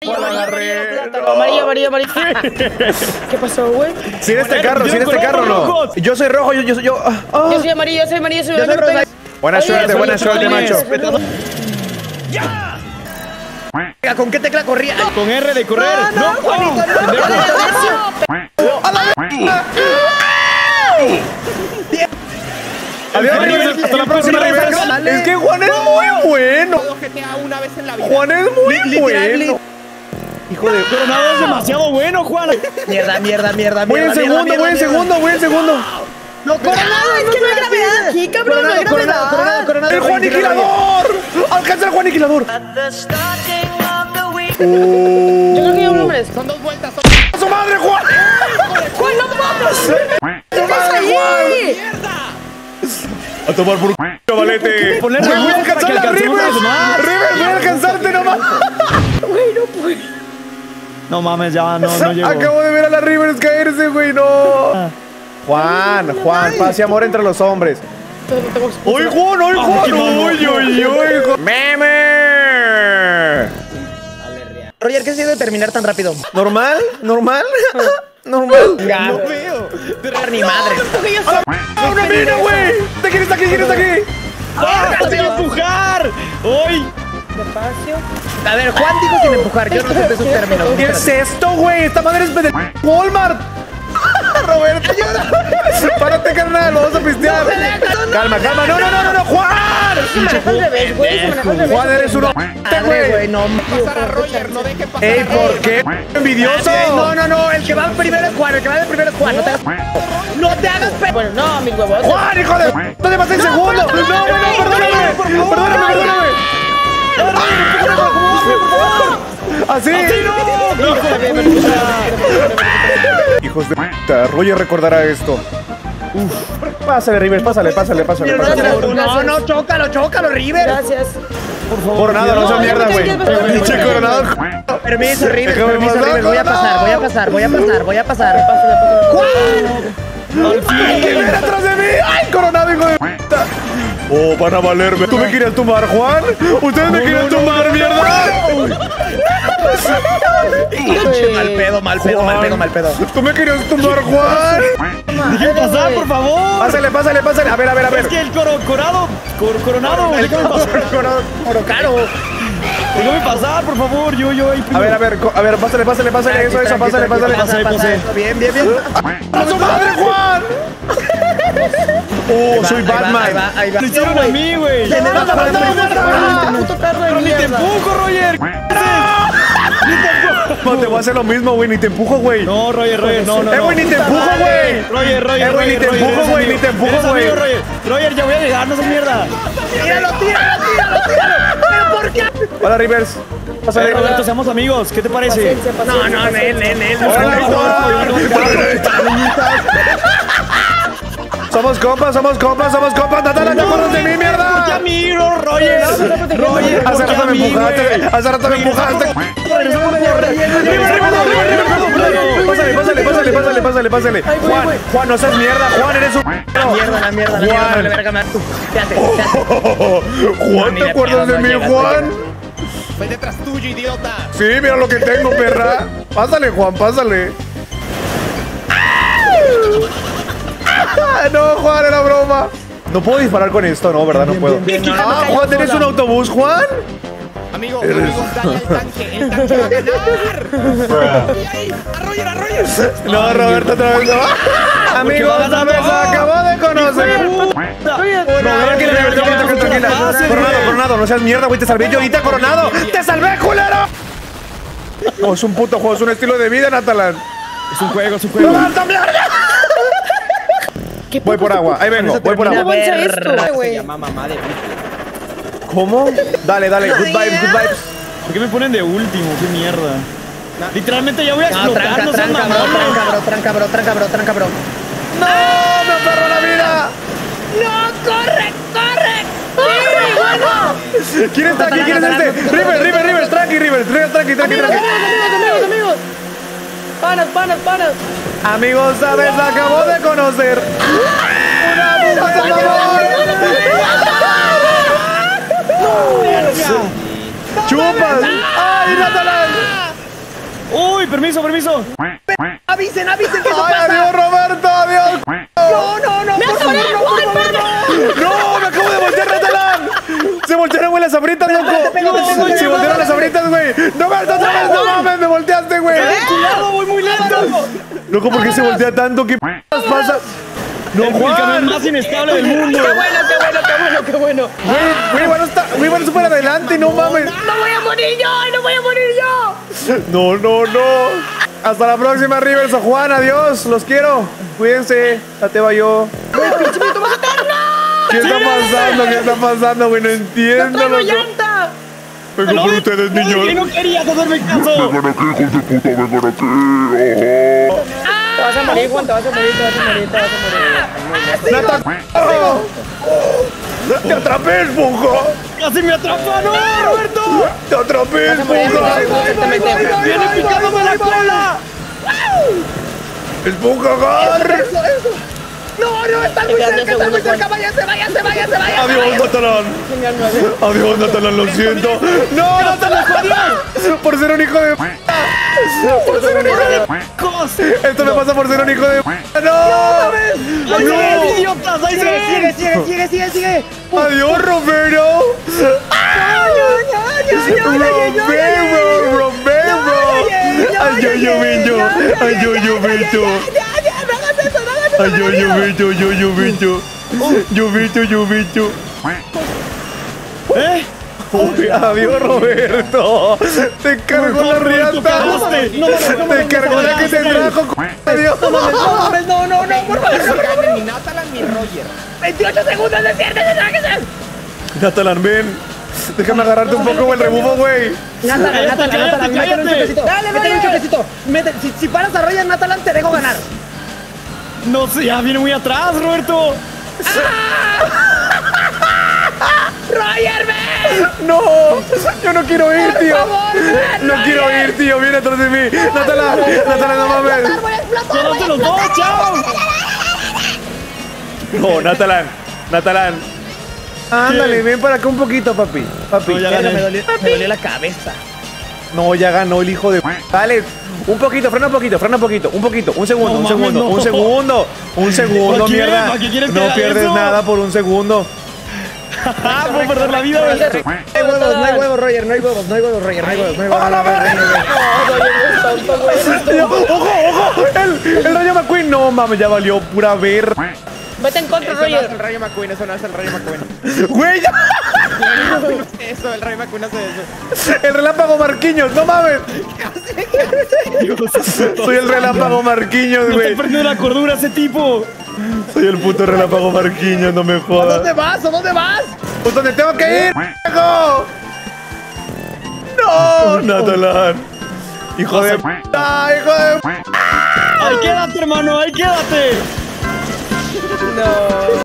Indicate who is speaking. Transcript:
Speaker 1: Amarillo, amarillo, amarillo. ¿Qué pasó, güey?
Speaker 2: Sin este carro, no. Yo soy rojo, yo.
Speaker 1: Yo soy amarillo, yo soy amarillo, soy
Speaker 2: rosa. Buena suerte, macho.
Speaker 1: ¡Ya! ¿Con qué tecla corría?
Speaker 2: Con R de correr. No,
Speaker 1: Juanito,
Speaker 2: Adiós, hasta la próxima. Es que Juan es muy bueno. Juan es muy bueno. Hijo de
Speaker 3: Coronado es demasiado bueno, Juan.
Speaker 1: Mierda.
Speaker 2: Voy en segundo.
Speaker 1: No, Coronado, es que no hay gravedad aquí, cabrón. No hay gravedad.
Speaker 2: Coronado. ¡El Juan Aniquilador! ¡Alcanza el Juan Aniquilador!
Speaker 1: Yo creo que ya nombres.
Speaker 4: Son 2 vueltas.
Speaker 2: ¡A su madre, Juan!
Speaker 1: ¡Juan, no mames!
Speaker 2: ¡A su madre, Juan!
Speaker 4: ¡Mierda!
Speaker 2: A tomar por chavalete. Voy a alcanzar la Rivers. Voy a alcanzarte nomás.
Speaker 1: Güey, no puedo.
Speaker 3: No mames, ya no llego.
Speaker 2: Acabo de ver a la Rivers caerse, güey, no. Juan, paz y amor entre los hombres. ¡Uy, Juan! ¡Meme!
Speaker 1: Roger, ¿qué se debe terminar tan rápido?
Speaker 2: ¿Normal?
Speaker 4: No veo.
Speaker 1: Ni madre.
Speaker 2: ¡Una mina, güey! ¿Quién está aquí?
Speaker 3: ¡Te voy a empujar! ¡Uy!
Speaker 1: Despacio. A ver, Juan dijo sin empujar. Yo no sé de esos términos.
Speaker 2: ¿Qué es esto, güey? Esta madre es de Walmart. Roberto, párate, carnal, vamos a pistear. Calma. No, Juan. Juan, eres un güey.
Speaker 1: No,
Speaker 4: Pasar a Roger, no deje pasar.
Speaker 2: Ey, ¿por qué? Envidioso.
Speaker 1: No, el que va primero es Juan, No te hagas Bueno, no, mis huevos.
Speaker 2: Juan, hijo de no te pases segundo. No, perdóname. Así. Hijos de puta, Roger recordará esto. Pásale, River, pásale.
Speaker 1: No, chócalo, River. Gracias.
Speaker 2: Por favor. Coronado, no seas mierda, güey. Pinche Coronado.
Speaker 1: Permiso, River. Voy a pasar.
Speaker 2: ¡Juan! ¿Qué viene atrás de mí? ¡Ay, Coronado, hijo de puta! Oh, van a valerme. ¿Tú me querías tumbar, Juan? ¿Ustedes me quieren tumbar, mierda?
Speaker 1: Mal pedo.
Speaker 2: ¿Tú me querías tumbar, Juan?
Speaker 3: Déjame pasar, por favor.
Speaker 2: Pásale. A ver.
Speaker 3: Es que el coronado. Déjame pasar. Déjame pasar, por favor. Yo ahí.
Speaker 2: A ver, pásale. Eso, pásale.
Speaker 1: Bien.
Speaker 2: ¡A su madre, Juan! Oh, soy Batman.
Speaker 1: Ahí va.
Speaker 3: Lo hicieron a mí, güey. Pero ni te empujo, Roger.
Speaker 2: No, te voy a hacer lo mismo, güey. Ni te empujo, güey.
Speaker 3: No, Roger, no.
Speaker 2: Güey, ni te empujo, güey.
Speaker 3: Roger,
Speaker 2: ni te empujo, güey.
Speaker 3: Roger, ya voy a llegar, no seas mierda.
Speaker 1: Tíralo. ¿Pero por qué?
Speaker 2: Hola, Rivers. Pásale.
Speaker 3: Roberto, seamos amigos. ¿Qué te parece?
Speaker 1: No, nen.
Speaker 2: Somos compas. Natala, ¿te acuerdas de mí, mierda?
Speaker 3: ¿Por qué a mí, Roger?
Speaker 2: Hace rato me empujaste. Pásale. Juan, no seas mierda. Juan, eres un...
Speaker 1: La mierda.
Speaker 2: Juan, ¿te acuerdas de mí, Juan?
Speaker 4: Voy detrás tuyo, idiota.
Speaker 2: Sí, mira lo que tengo, perra. Pásale, Juan, pásale. No, Juan, era broma. No puedo disparar con esto, no, ¿verdad? No puedo. Juan, ¿tienes un autobús, Juan?
Speaker 4: Amigo, dale al tanque. El tanque va a ganar. Ahí, a Roger.
Speaker 2: No, Roberto, otra vez no. Amigos, esta vez acabo de conocer. Tranquila. Coronado, no seas mierda, güey. Te salvé yo ahorita, Coronado. ¡Te salvé, culero! No, es un puto juego, es un estilo de vida, Natalan.
Speaker 3: Es un juego.
Speaker 2: ¡Levanta, mierda! Voy por agua, ahí vengo, voy por agua.
Speaker 4: Se llama mamá de...
Speaker 2: ¿Cómo? Dale, good vibes.
Speaker 3: ¿Por qué me ponen de último? ¡Qué mierda! Literalmente ya voy a explotar, no sean mamones.
Speaker 1: Tranca, bro.
Speaker 2: ¡No! ¡Me aferró la vida!
Speaker 1: ¡No! ¡Corre! ¡Bueno!
Speaker 2: ¿Quién está aquí? ¿Quién es este? River, tranqui.
Speaker 1: Amigos. Panas.
Speaker 2: Amigos, ¿sabes? Acabo de conocer una mujer de amor. ¡Chupas! ¡Ay, Natalan!
Speaker 3: voy, permiso.
Speaker 1: Avisen que eso
Speaker 2: ¡Ay,
Speaker 1: pasa.
Speaker 2: adiós, Roberto! ¡Adiós!
Speaker 1: No, por favor, no, por favor, no.
Speaker 2: ¡No! ¡Me acabo de voltear, Natalán! ¡Se voltearon, güey, las sabritas, loco!
Speaker 1: Te pego.
Speaker 2: ¡Se voltearon las sabritas, güey! ¡Roberto, otra vez! ¡No mames! ¡Me volteaste, güey!
Speaker 3: Cuidado, voy muy lento.
Speaker 2: Loco, ¿por qué se voltea tanto? ¿Qué pasa? ¡No,
Speaker 3: El camión
Speaker 2: Juan!
Speaker 3: más inestable del mundo.
Speaker 1: Qué bueno.
Speaker 2: Güey, bueno, súper adelante, no mames.
Speaker 1: No voy a morir yo.
Speaker 2: No. Hasta la próxima, Rivers o Juan. Adiós. Los quiero. Cuídense. Ya te va yo. ¿Qué está pasando, güey? No entiendo,
Speaker 1: Traigo
Speaker 2: loco.
Speaker 1: llanta.
Speaker 2: Vengo por ustedes,
Speaker 3: Que
Speaker 2: niños.
Speaker 3: no querías hacerme caso.
Speaker 5: Vengan aquí, hijos de puta, vengan aquí. Ojo.
Speaker 1: Te vas a morir, Juan, te vas a morir.
Speaker 2: ¡Nata! ¡Te atrapé, esponja!
Speaker 3: Casi me atrapa, no, Roberto.
Speaker 2: ¡Te atrapé, esponja!
Speaker 3: Viene picándome la cola.
Speaker 2: ¡Esponja, agarre!
Speaker 1: No, estás muy cerca, váyase.
Speaker 2: ¡Adiós, Natalán! ¡Adiós, Natalán, lo siento! ¡No, Natalán! ¡Por ser un hijo de... ¡Por ser un hijo de... Esto me pasa por ser un hijo de... ¡No!
Speaker 3: ¡No, idiotas! ¡Ahí se
Speaker 1: Sigue.
Speaker 2: ¡Adiós, Romero! ¡Romero! ¡Ay, yo bicho! Adiós, Roberto. Te cargo la riata. Te cargo la que te trajo. Adiós.
Speaker 1: No, por favor.
Speaker 4: Ganen ni Natalan ni Roger.
Speaker 1: 28 segundos de cierre,
Speaker 2: Natalan, ven. Déjame agarrarte un poco el rebufo, güey.
Speaker 1: Natalan, métele un choquecito.
Speaker 3: Dale,
Speaker 1: Métele un choquecito. Si paras a Roger, Natalan, te dejo ganar.
Speaker 3: No sé, ya viene muy atrás, Roberto.
Speaker 1: ¡Roger, ven!
Speaker 2: No, yo no quiero ir, tío. No quiero ir, tío. Viene atrás de mí. Natalan, no mames.
Speaker 1: ¡Voy a explotar!
Speaker 3: ¡Llévate los dos, chao!
Speaker 2: No, Natalan. Ándale, ven para acá un poquito, papi.
Speaker 3: No, ya gané.
Speaker 1: Me dolió la cabeza.
Speaker 2: No, ya ganó el hijo de... Dale, un poquito, frena un poquito. Un segundo,
Speaker 3: No, mames, no.
Speaker 2: un segundo,
Speaker 3: ¿Para qué?
Speaker 2: mierda.
Speaker 3: ¿Para qué quieres que
Speaker 2: No
Speaker 3: haga
Speaker 2: pierdes
Speaker 3: eso?
Speaker 2: nada por un segundo.
Speaker 3: Puedo perder la vida.
Speaker 1: No hay huevos, Roger, no hay huevos.
Speaker 2: ¡Ojo! El Rayo McQueen. No, mames, ya valió pura ver.
Speaker 1: Vete en contra,
Speaker 4: Eso no es
Speaker 1: Roger.
Speaker 4: el Rayo McQueen, eso no es el Rayo McQueen.
Speaker 2: Güey, ya.
Speaker 4: Eso, el Rayo McQueen hace eso.
Speaker 2: El relámpago Marquinhos, no mames. Soy el relámpago Marquinhos,
Speaker 3: Me
Speaker 2: güey.
Speaker 3: está perdiendo la cordura ese tipo.
Speaker 2: Soy el puto relámpago Marquinhos, no me jodas.
Speaker 1: ¿Dónde vas?
Speaker 2: Pues donde tengo que ir, ¡hijo! ¡No! Natalan. Hijo de... ¡Ah, hijo de...
Speaker 3: Ahí quédate, hermano, ahí quédate.
Speaker 1: No.